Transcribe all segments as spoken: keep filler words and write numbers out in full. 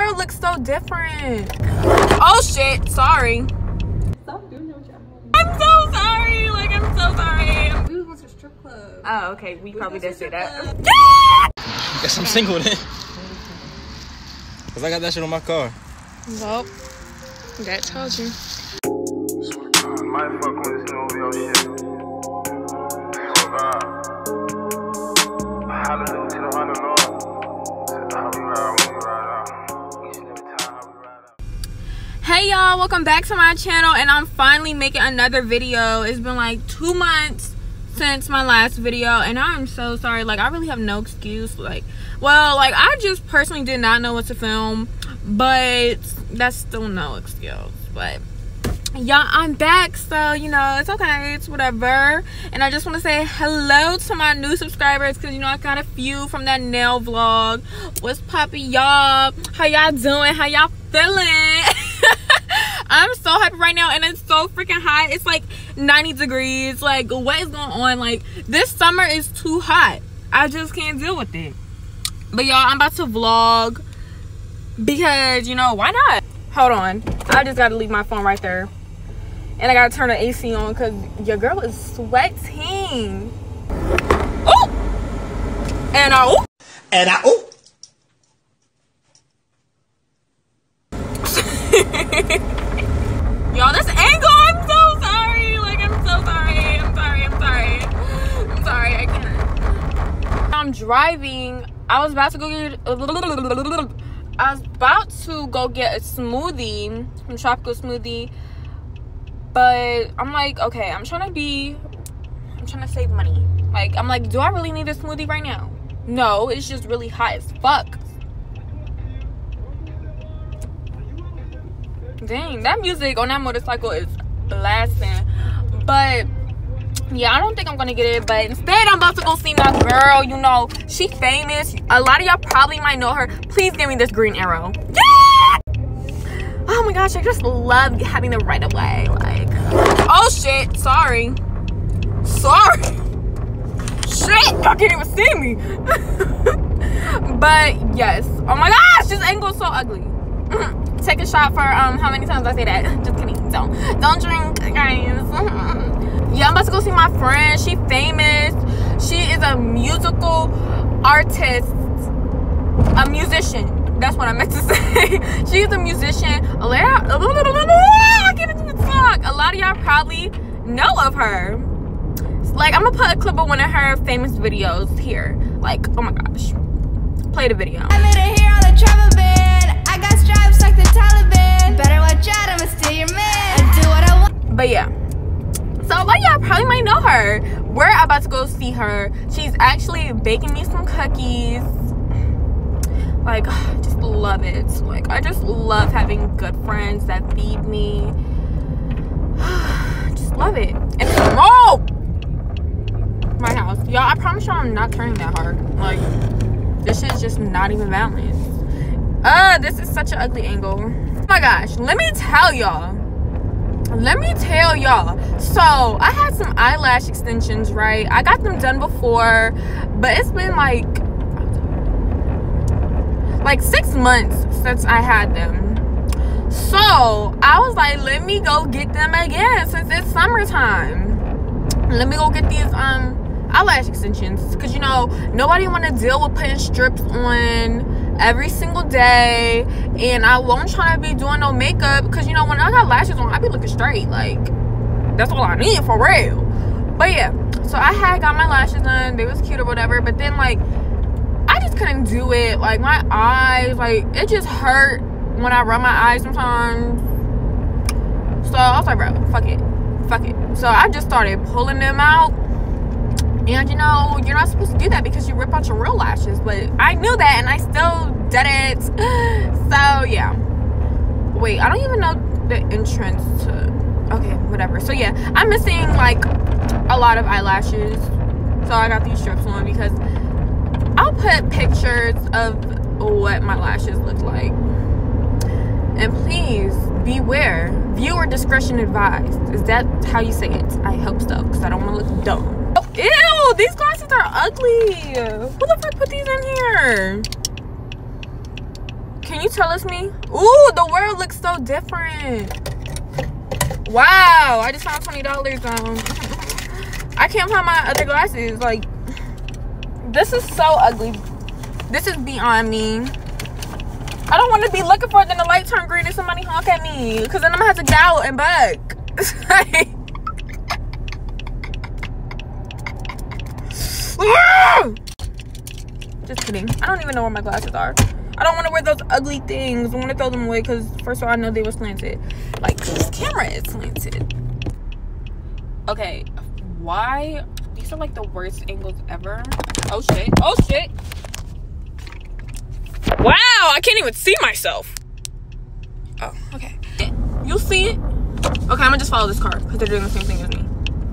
hair looks so different. Oh shit, sorry. Stop doing what you're doing. I'm so sorry. Like, I'm so sorry. We went to a strip club. Oh, okay. We, we probably did say that. Club. Yeah! Guess I'm single then. Cause I got that shit on my car. Well, that tells you. Might fuck with this new real shit. So God, hallelujah to the hundred Lord. How we ride when we ride out. Each and every time how we ride out. Hey y'all, welcome back to my channel, and I'm finally making another video. It's been like two months since my last video, and I'm so sorry. Like, I really have no excuse. Like, well, like, I just personally did not know what to film, but that's still no excuse. But y'all, I'm back, so you know, it's okay, it's whatever. And I just want to say hello to my new subscribers, because you know I got a few from that nail vlog. What's poppin', y'all? How y'all doing? How y'all feeling? I'm so happy right now, and it's so freaking hot. It's like ninety degrees. Like, what is going on? Like, this summer is too hot. I just can't deal with it. But y'all, I'm about to vlog because, you know, why not? Hold on, I just gotta leave my phone right there, and I gotta turn the A C on because your girl is sweating. Oh, and I oh, And I oh. Y'all, this angle, I'm so sorry. Like, I'm so sorry. I'm sorry. I'm sorry. I'm sorry. I can't. I'm driving. I was about to go get. I was about to go get a smoothie, a tropical smoothie, but I'm like, okay, I'm trying to be, I'm trying to save money. Like, I'm like, do I really need a smoothie right now? No, it's just really hot as fuck. Dang, that music on that motorcycle is blasting. But yeah, I don't think I'm gonna get it, but instead I'm about to go see my girl. You know, she famous. A lot of y'all probably might know her. Please give me this green arrow. Yeah! Oh my gosh, I just love having the right of way. Like, oh shit, sorry. Sorry. Shit, y'all can't even see me. But yes, oh my gosh, this angle is so ugly. Take a shot for um how many times I say that. Just kidding. Don't don't drink, guys. Yeah, I'm about to go see my friend. She famous. She is a musical artist, a musician. That's what I meant to say. She's a musician. A lot, I can't even talk. A lot of y'all probably know of her. Like, I'm gonna put a clip of one of her famous videos here. Like, oh my gosh, play the video. I made it here on the travel ban. I got stripes like the Taliban. Better watch out, I'ma steal your man. I do what I want. But yeah. So a lot of y'all probably might know her. We're about to go see her. She's actually baking me some cookies. Like, I just love it. Like, I just love having good friends that feed me. Just love it. And small. My house. Y'all, I promise y'all I'm not turning that hard. Like, this shit is just not even balanced. Uh, this is such an ugly angle. Oh my gosh, let me tell y'all. Let me tell y'all. So I had some eyelash extensions, right? I got them done before, but it's been like like six months since I had them. So I was like, let me go get them again since it's summertime. Let me go get these um eyelash extensions, because you know nobody want to deal with putting strips on every single day, and I won't try to be doing no makeup, because you know when I got lashes on I be looking straight. Like, that's all I need for real. But yeah, so I had got my lashes done. They was cute or whatever, but then like I just couldn't do it. Like, my eyes, like, it just hurt when I rub my eyes sometimes. So I was like, bro, fuck it, fuck it. So I just started pulling them out. And you know, you're not supposed to do that because you rip out your real lashes. But I knew that, and I still did it. So yeah. Wait, I don't even know the entrance to. Okay, whatever. So yeah, I'm missing like a lot of eyelashes. So I got these strips on because I'll put pictures of what my lashes look like. And please beware. Viewer discretion advised. Is that how you say it? I hope so, because I don't want to look dumb. Ew, these glasses are ugly. Who the fuck put these in here? Can you tell us me? Ooh, the world looks so different. Wow, I just found twenty dollars. Um, I can't find my other glasses. Like, this is so ugly. This is beyond me. I don't want to be looking for it, then the light turn green and somebody honk at me. Because then I'm going to have to get out and back. Just kidding. I don't even know where my glasses are. I don't want to wear those ugly things. I want to throw them away because, first of all, I know they were slanted. Like, this camera is slanted. Okay, why? These are like the worst angles ever. Oh, shit. Oh, shit. Wow, I can't even see myself. Oh, okay. You'll see it. Okay, I'm gonna just follow this car because they're doing the same thing as me.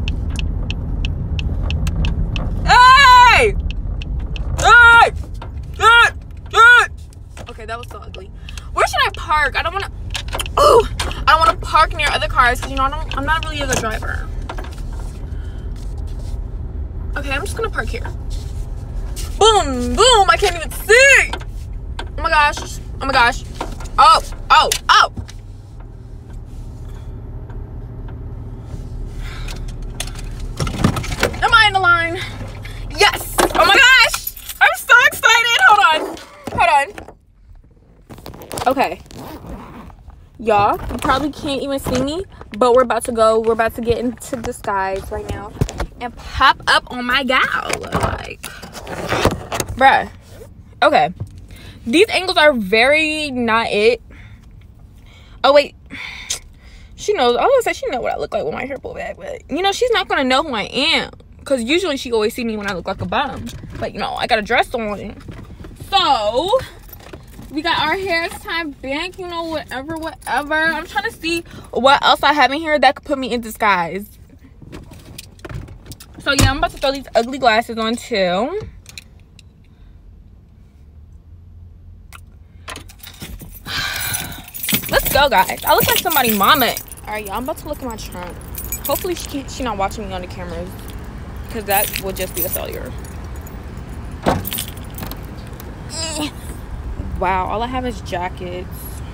Hey! Hey! Hey! Hey! Okay, that was so ugly. Where should I park? I don't want to. Oh, I don't want to park near other cars because you know I don't, I'm not really a good driver. Okay, I'm just gonna park here. Boom, boom! I can't even see. Oh my gosh! Oh my gosh! Oh! Oh! Oh! Am I in the line? Yes! Oh my gosh! I'm so excited! Hold on. Hold on. Okay. Y'all, you probably can't even see me, but we're about to go. We're about to get into disguise right now and pop up on my gal. Like, bruh. Okay. These angles are very not it. Oh, wait. She knows. I was gonna say she know what I look like with my hair pulled back, but you know she's not gonna know who I am because usually she always see me when I look like a bum. But you know I got a dress on, so we got our hair tied back. You know, whatever, whatever. I'm trying to see what else I have in here that could put me in disguise. So yeah, I'm about to throw these ugly glasses on too. Let's go, guys. I look like somebody's mama. All right, y'all. I'm about to look at my trunk. Hopefully, she can't, she not watching me on the cameras, because that would just be a failure. Wow, all I have is jackets.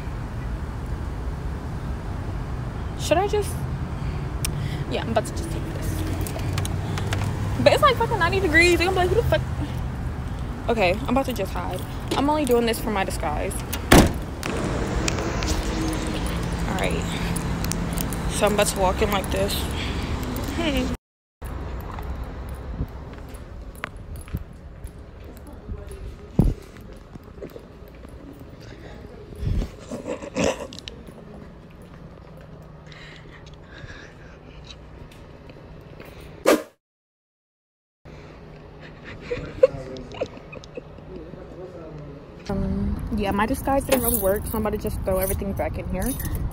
Should I just? Yeah, I'm about to just take this. But it's like fucking ninety degrees. They're gonna be like, who the fuck? Okay, I'm about to just hide. I'm only doing this for my disguise. Alright, so I'm about to walk in like this. Hey. um, yeah, my disguise didn't really work, so I'm about to just throw everything back in here.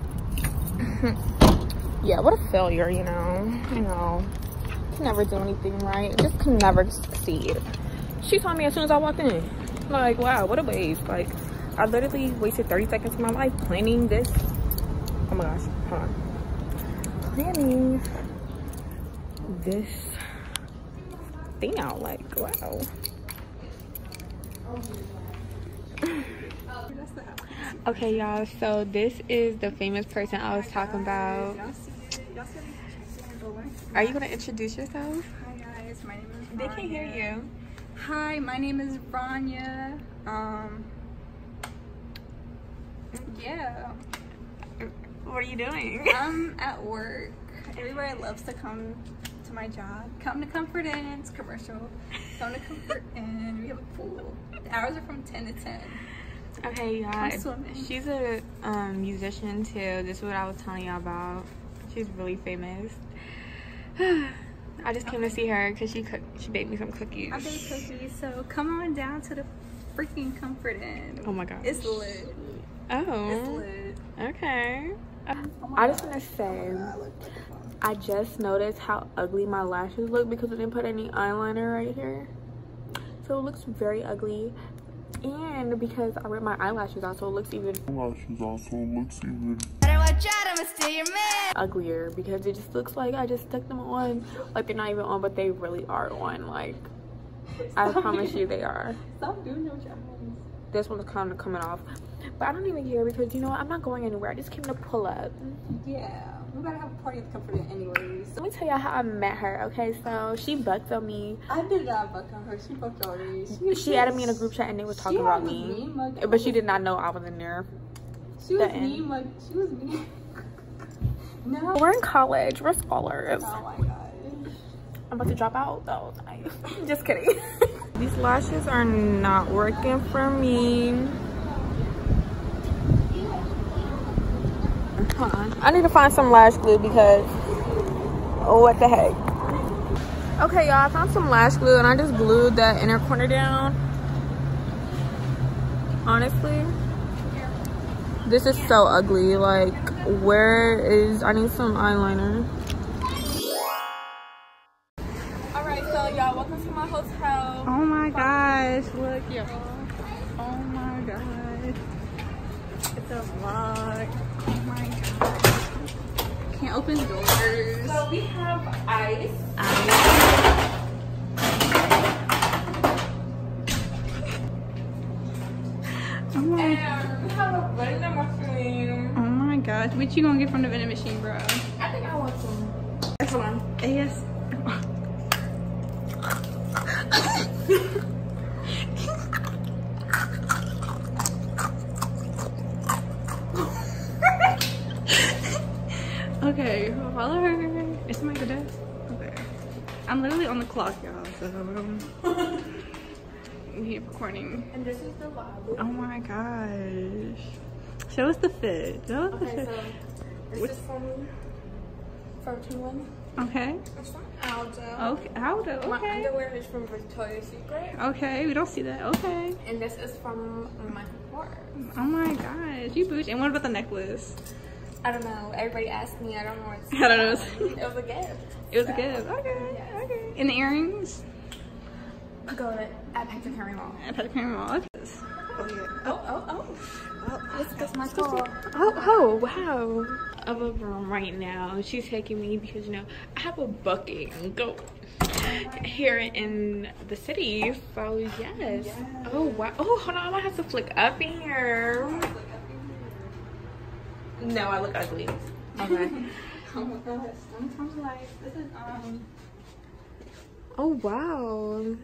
Yeah, what a failure, you know. I know. Can never do anything right. Just can never succeed. She told me as soon as I walked in. Like, wow, what a waste. Like, I literally wasted thirty seconds of my life planning this. Oh my gosh, hold on. Planning this thing out. Like, wow. Okay, y'all, so this is the famous person I was talking about. Are you gonna introduce yourself? Hi guys, my name is Rania. They can hear you. Hi, my name is Rania. Um, yeah. What are you doing? I'm at work. Everybody loves to come to my job. Come to Comfort Inn, it's commercial. Come to Comfort Inn, we have a pool. The hours are from ten to ten. Okay, I'm y'all. swimming. She's a um, musician too. This is what I was telling y'all about. She's really famous. I just came to see her because she cooked. She baked me some cookies. I baked cookies, so come on down to the freaking Comfort Inn. Oh my gosh. It's lit. Oh. It's lit. Okay. I just want to say, I just noticed how ugly my lashes look because I didn't put any eyeliner right here. So it looks very ugly. And because I ripped my eyelashes out, so it looks even Eyelashes also looks even Better watch out, I'ma steal your man. uglier because it just looks like I just stuck them on. Like they're not even on, but they really are on. Like, I promise you they are. Stop doing your jobs. This one's kind of coming off. But I don't even care because, you know what, I'm not going anywhere. I just came to pull up. Yeah, we gotta have a party at the Comfort Inn anyways. Let me tell y'all how I met her, okay? So she bucked on me. I did not buck on her. She bucked on me. She, She added me in a group chat and they was talking about me. But she did not know I was in there. She was The mean, like, she was mean. No. We're in college. We're scholars. Oh my gosh. I'm about to drop out though. Just kidding. These lashes are not working for me. Hold on. I need to find some lash glue because oh, what the heck. Okay, y'all, I found some lash glue and I just glued that inner corner down. Honestly, this is so ugly. Like, where is, I need some eyeliner. All right, so y'all, welcome to my hotel. Oh my gosh, look y'all. Oh my gosh. It's a vlog. Oh my gosh. Can't open doors. So we have ice. Ice. Oh my, And we have a vending machine. oh my gosh. What you gonna get from the vending machine, bro? I think I want some. Hold on. A S. Okay, follow her. Is somebody at the desk? Okay. I'm literally on the clock, y'all, so um, we recording. And this is the lobby. Oh my gosh. Show us the fit. Show us the Okay, fit. so this Which- is from Forever twenty-one. Okay. It's from Aldo. Okay. Aldo. My Okay. underwear is from Victoria's Secret. Okay. We don't see that. Okay. And this is from Michael Kors. Oh my gosh. You booch. And what about the necklace? I don't know. Everybody asked me. I don't know what's I don't know. It was a gift. It was a So, gift. Okay. yes. Okay. And the earrings? Go to at Picture Henry Mall. I put a camera on. Okay. Oh, yeah. Oh, oh, oh. Oh, This is my call. oh, Oh, wow. Of a room right now. She's taking me because, you know, I have a booking go here in the city. So, yes. Oh, wow. Oh, hold on. I might have to flick up in here. No, I look ugly. Okay. oh my gosh. Sometimes life. This is, um, Oh, wow.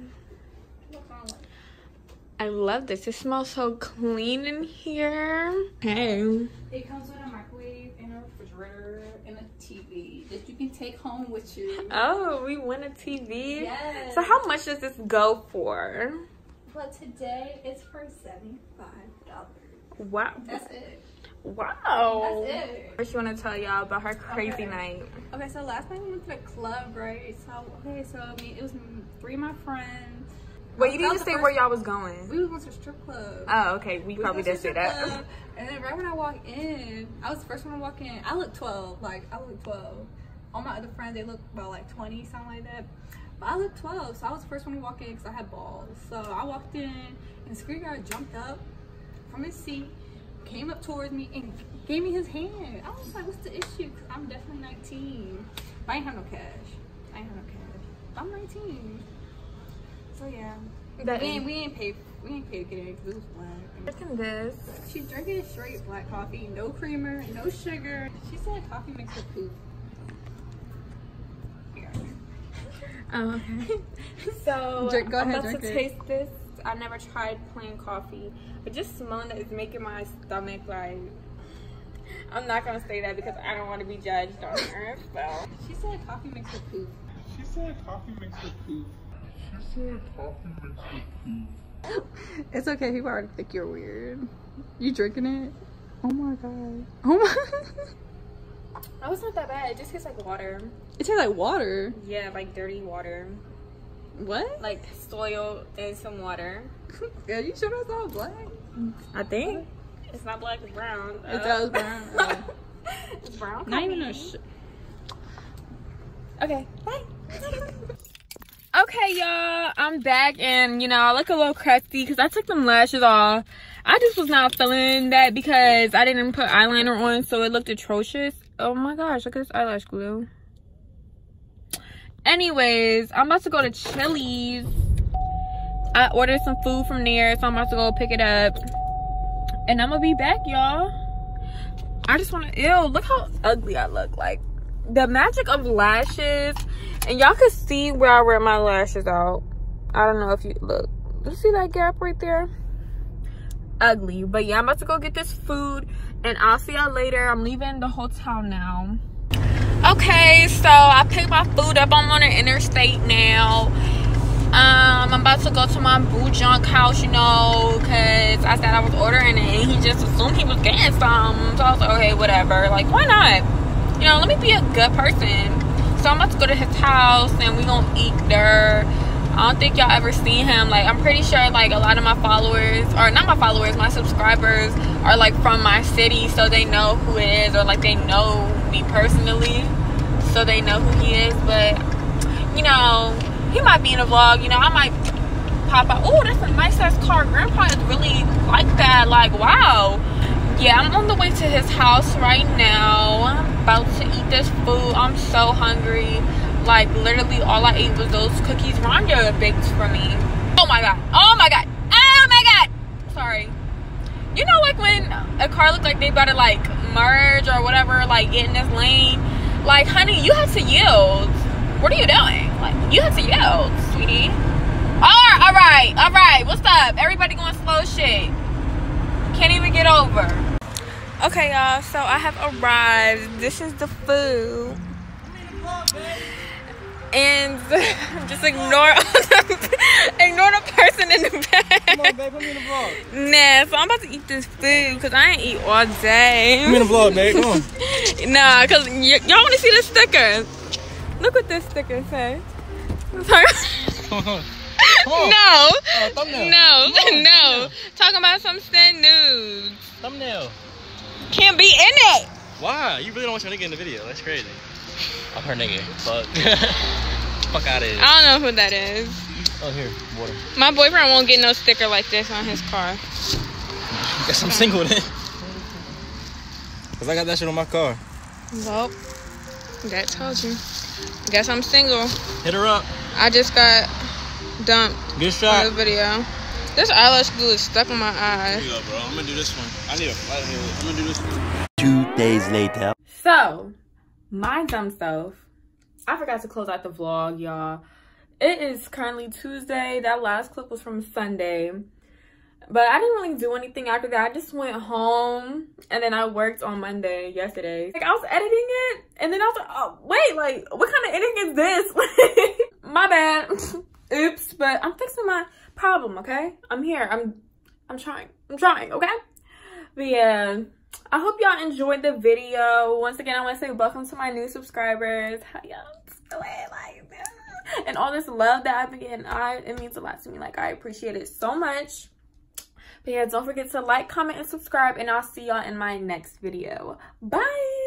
I love this. It smells so clean in here. Hey. it comes with a microwave and a refrigerator and a T V that you can take home with you. Oh, we won a T V? Yes. So how much does this go for? But today it's for seventy-five dollars. Wow. That's it. Wow. That's it. First, you want to tell y'all about her crazy Okay. night. Okay, so last night we went to the club, right? So, okay, so I mean, it was three of my friends. Wait, you That didn't was the say first- where y'all was going. We went to a strip club. Oh, okay. We We probably went to did a say strip that. club, and then right when I walked in, I was the first one to walk in. I looked twelve. Like, I looked twelve. All my other friends, they looked about like twenty, something like that. But I looked twelve, so I was the first one to walk in because I had balls. So I walked in, and the security guard jumped up from his seat, came up towards me, and gave me his hand. I was like, what's the issue? Because I'm definitely nineteen. But I ain't have no cash. I ain't have no cash. But I'm nineteen. So yeah. That We ain't, we ain't paid we ain't paid to get in because it was black. Look at this. She's drinking straight black coffee, no creamer, no sugar. She said coffee makes her poop. Oh, okay. So, Drink- go I'm ahead, about to drink taste this. I never tried plain coffee, but just smelling it is making my stomach like. I'm not gonna say that because I don't want to be judged on her. So. She said coffee makes her poop. She said coffee makes her poop. She said coffee makes her poop. It's okay, people already think you're weird. You drinking it? Oh my god. Oh my. Oh, it's not that bad. It just tastes like water. It tastes like water. Yeah, like dirty water. What? Like soil and some water. Are you sure that's all black? I think. It's not black, it's brown. It does brown. Oh. It's brown. Not even coffee. a sh- Okay, bye. Okay, y'all, I'm back and, you know, I look a little crusty because I took them lashes off. I just was not feeling that because I didn't put eyeliner on, so it looked atrocious. Oh my gosh, look at this eyelash glue. Anyways, I'm about to go to Chili's. I ordered some food from there, so I'm about to go pick it up. and I'm gonna be back, y'all. I just want to, ew, look how ugly I look. Like, the magic of lashes, and y'all can see where I wear my lashes out. I don't know if you look, you see that gap right there? Ugly. But yeah, I'm about to go get this food, and I'll see y'all later. I'm leaving the hotel now. Okay, so I picked my food up. I'm on the interstate now. Um, I'm about to go to my boo junk house, you know, because I said I was ordering it, and he just assumed he was getting some. So I was like, okay, whatever. Like, why not? You know, let me be a good person. So I'm about to go to his house, and we gonna eat there. I don't think y'all ever seen him. Like, I'm pretty sure, like, a lot of my followers, or not my followers, my subscribers are, like, from my city, so they know who it is, or, like, they know me personally, so they know who he is. But, you know, he might be in a vlog. You know, I might pop out. Oh, that's a nice ass car. Grandpa is really like that. Like, wow. Yeah, I'm on the way to his house right now. I'm about to eat this food. I'm so hungry. Like, literally all I ate was those cookies Rhonda baked for me. Oh my god. Oh my god. Oh my god. Sorry. You know, like when a car looks like they about to like merge or whatever, like get in this lane. Like, honey, you have to yield. What are you doing? Like, you have to yield, sweetie. Alright, alright, alright. What's up? Everybody going slow shit. Can't even get over. Okay, y'all, so I have arrived. This is the food. And just ignore ignore the person in the back. Come on, babe, put me in the vlog. Nah, so I'm about to eat this food because I ain't eat all day. Put me in the vlog, babe. Come on. Nah, because y'all want to see the sticker. Look what this sticker says. Come on. Come on. No. Oh, thumbnail. No. Come on, No. thumbnail. Talking about some stand nudes. Thumbnail. Can't be in it. Why? You really don't want your nigga in the video. That's crazy. I'm her nigga. Fuck. Fuck out of here. I don't know who that is. Oh, here. Water. My boyfriend won't get no sticker like this on his car. Guess I'm single then. Cause I got that shit on my car. Well, that told you. Guess I'm single. Hit her up. I just got dumped Good for shot. the video. This eyelash glue is stuck in my eye. Here you go, bro. I'm gonna do this one. I need a flat here. I'm gonna do this one. Two days later. So, my dumb self. I forgot to close out the vlog, y'all. It is currently Tuesday. That last clip was from Sunday. But I didn't really do anything after that. I just went home, and then I worked on Monday, yesterday. Like, I was editing it, and then I was like, oh, wait, like, what kind of editing is this? My bad. Oops, but I'm fixing my problem, okay? I'm here. I'm I'm trying. I'm trying, okay? But yeah, I hope y'all enjoyed the video. Once again, I want to say welcome to my new subscribers. How y'all doing? Like, and all this love that I've been getting, I, it means a lot to me. Like, I appreciate it so much. But yeah, don't forget to like, comment, and subscribe, and I'll see y'all in my next video. Bye!